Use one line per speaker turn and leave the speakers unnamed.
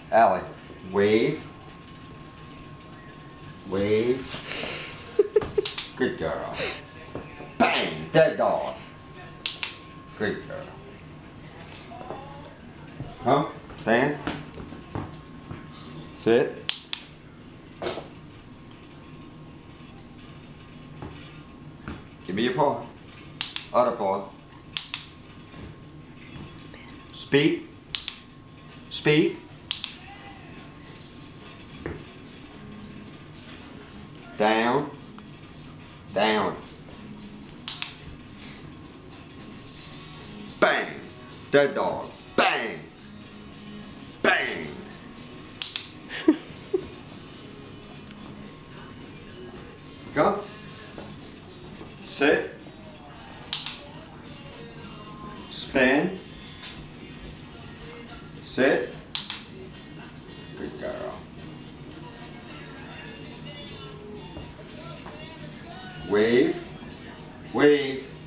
Allie, wave. Wave. Good girl. Bang! Dead dog. Good girl. Huh? Stand. Sit. Give me your paw. Other paw. Speak. Speak. Down. Down. Bang. Dead dog. Bang. Bang. Go. Sit. Spin. Sit. Good girl. Wave. Wave.